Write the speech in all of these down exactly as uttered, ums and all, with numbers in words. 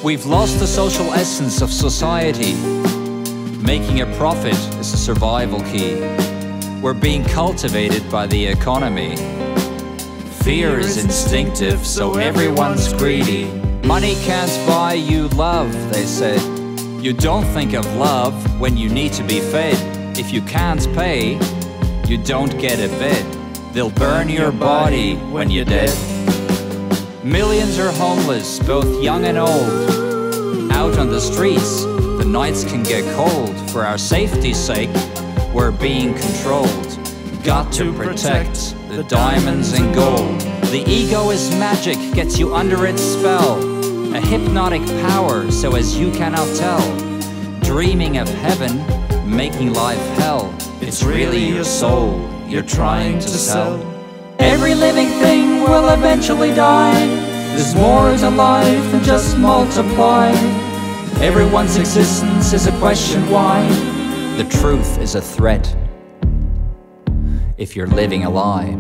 We've lost the social essence of society. Making a profit is a survival key. We're being cultivated by the economy. Fear is instinctive, so everyone's greedy. Money can't buy you love, they said. You don't think of love when you need to be fed. If you can't pay, you don't get a bed. They'll burn your body when you're dead. Millions are homeless, both young and old. Out on the streets, the nights can get cold. For our safety's sake, we're being controlled. Got to protect the diamonds and gold. The ego is magic, gets you under its spell. A hypnotic power, so as you cannot tell. Dreaming of heaven, making life hell. It's really your soul you're trying to sell. Every living thing will eventually die. There's more to life than just multiply. Everyone's existence is a question why. The truth is a threat if you're living a lie.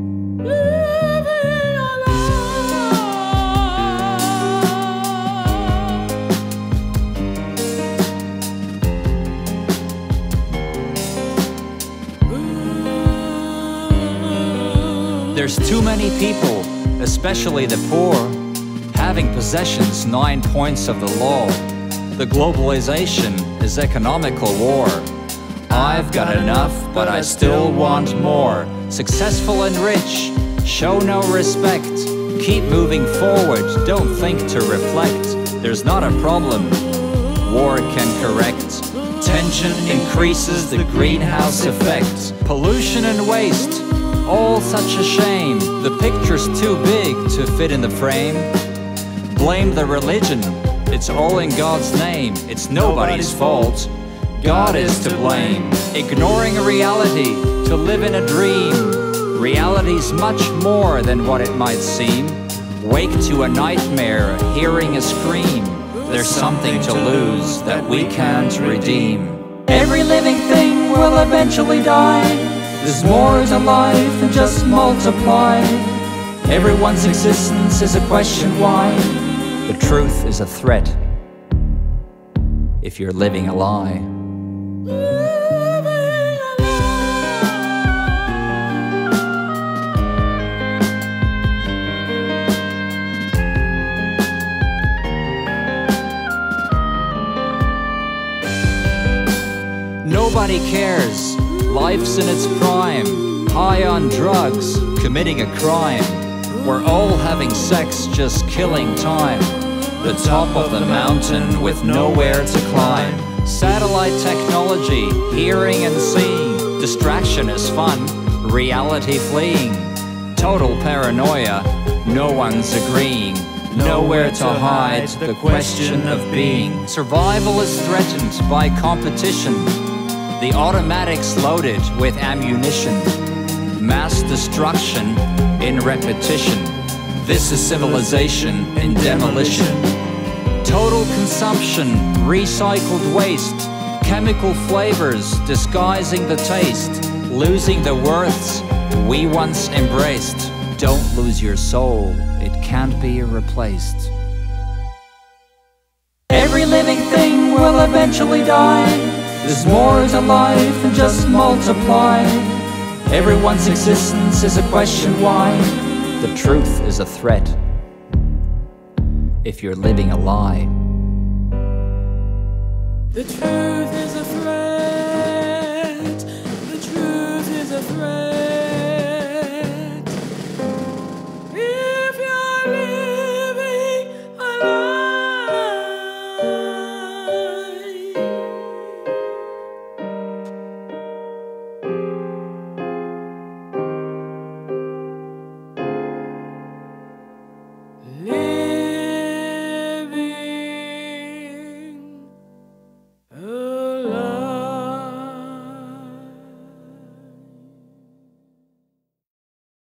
There's too many people, especially the poor, having possessions nine points of the law. The globalization is economical war. I've got enough, but I still want more. Successful and rich, show no respect. Keep moving forward, don't think to reflect. There's not a problem war can correct. Tension increases the greenhouse effect. Pollution and waste, all such a shame. The picture's too big to fit in the frame. Blame the religion, it's all in God's name. It's nobody's fault, God is to blame. Ignoring reality to live in a dream. Reality's much more than what it might seem. Wake to a nightmare, hearing a scream. There's something to lose that we can't redeem. Every living thing will eventually die. There's more to life than just multiply. Everyone's existence is a question why. The truth is a threat if you're living a lie. Nobody cares, life's in its prime. High on drugs, committing a crime. We're all having sex, just killing time. The top of the mountain with nowhere to climb. Satellite technology, hearing and seeing. Distraction is fun, reality fleeing. Total paranoia, no one's agreeing. Nowhere to hide the question of being. Survival is threatened by competition. The automatics loaded with ammunition. Mass destruction in repetition. This is civilization in demolition. Total consumption, recycled waste. Chemical flavors disguising the taste. Losing the worths we once embraced. Don't lose your soul, it can't be replaced. Every living thing will eventually die. There's more to life than just multiply. Everyone's existence is a question why. The truth is a threat if you're living a lie. The truth is a threat.